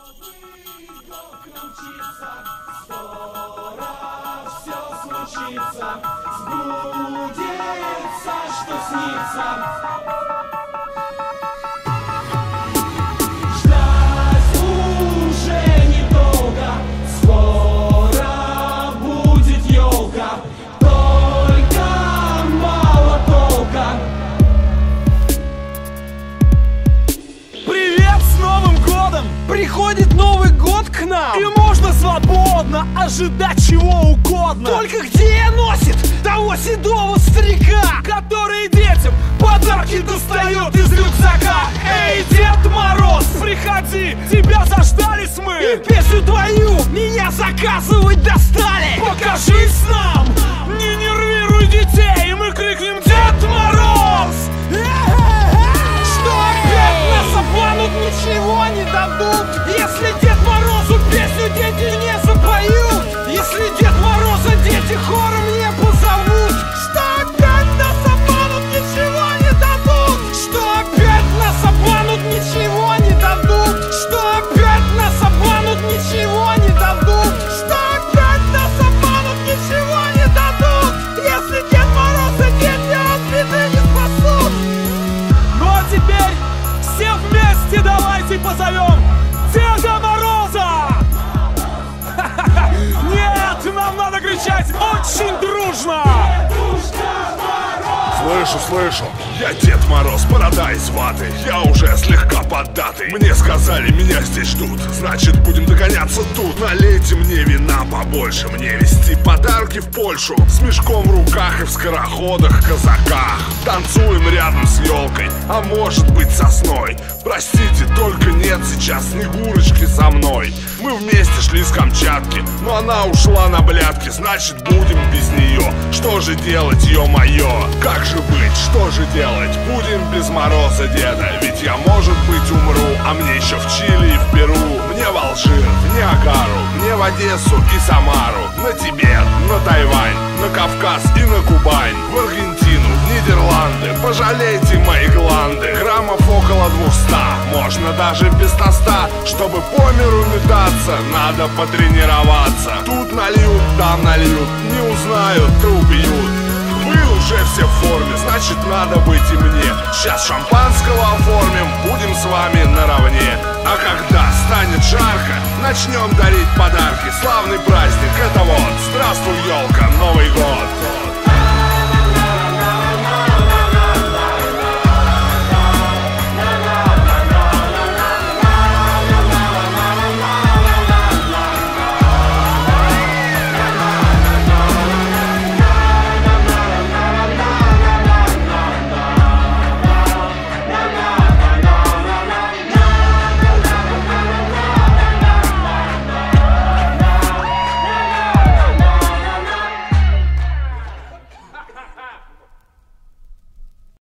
Сбудется, что снится. Ждать уже недолго, скоро будет елка, только мало толка. Привет с Новым годом! Приходит Новый год к нам, и можно свободно ожидать чего угодно. Только где носит того седого старика, который детям подарки достает из рюкзака? Эй, Дед Мороз, приходи, тебя заждались мы, и песню твою меня заказывать достали. Покажись нам, не нервируй детей, и мы крикнем: Дед Мороз! Что опять нас обманут, ничего не дадут. Если Дед Морозу песню дети не запоют, если Дед Мороза дети хором не позовут, что опять нас обманут, ничего не дадут. Что опять нас обманут, ничего не дадут. Что опять нас обманут, ничего не дадут. Что опять нас обманут, ничего не дадут. Если Дед Мороза дети от беды не спасут. Ну а теперь все вместе давайте позовем Деда Мороза! Нет, нам надо кричать очень дружно! Слышу, я Дед Мороз, борода из ваты. Я уже слегка поддатый. Мне сказали, меня здесь ждут, значит будем догоняться тут. Налейте мне вина побольше, мне везти подарки в Польшу. С мешком в руках и в скороходах, казаках. Танцуем рядом с елкой, а может быть сосной. Простите, только нет сейчас Снегурочки со мной. Мы вместе шли с Камчатки, но она ушла на блядки, значит будем без нее. Что же делать, ё-моё? Как же быть, что же делать? Будем без Мороза деда, ведь я, может быть, умру. А мне еще в Чили и в Перу, мне в Алжир, в Ниагару, мне в Одессу и Самару, на Тибет, на Тайвань, на Кавказ и на Кубань, в Аргентину, в Нидерланды. Пожалейте мои гланды, граммов около 200, можно даже без тоста. Чтобы по миру метаться, надо потренироваться. Тут нальют, там нальют, не узнают, да убьют. Вы уже все в форме, значит надо быть и мне. Сейчас шампанского оформим, будем с вами наравне. А когда станет жарко, начнем дарить подарки. Славный праздник, это вот, здравствуй, елка, Новый год.